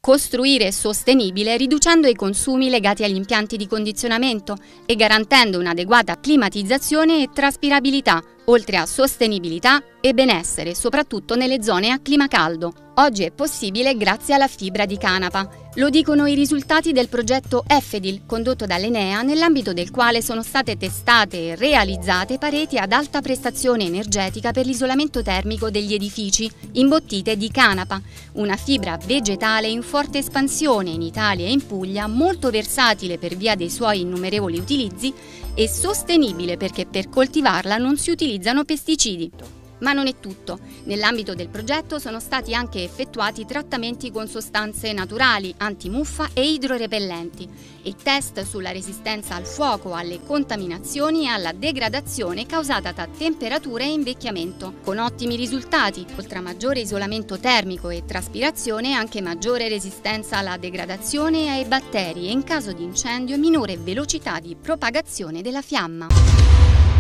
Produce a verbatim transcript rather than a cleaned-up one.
Costruire sostenibile riducendo i consumi legati agli impianti di condizionamento e garantendo un'adeguata climatizzazione e traspirabilità, oltre a sostenibilità e benessere, soprattutto nelle zone a clima caldo. Oggi è possibile grazie alla fibra di canapa. Lo dicono i risultati del progetto EFEDIL, condotto dall'Enea, nell'ambito del quale sono state testate e realizzate pareti ad alta prestazione energetica per l'isolamento termico degli edifici, imbottite di canapa, una fibra vegetale in forte espansione in Italia e in Puglia, molto versatile per via dei suoi innumerevoli utilizzi e sostenibile perché per coltivarla non si utilizzano pesticidi. Ma non è tutto. Nell'ambito del progetto sono stati anche effettuati trattamenti con sostanze naturali, antimuffa e idrorepellenti e test sulla resistenza al fuoco, alle contaminazioni e alla degradazione causata da temperatura e invecchiamento, con ottimi risultati. Oltre a maggiore isolamento termico e traspirazione, anche maggiore resistenza alla degradazione e ai batteri e in caso di incendio minore velocità di propagazione della fiamma.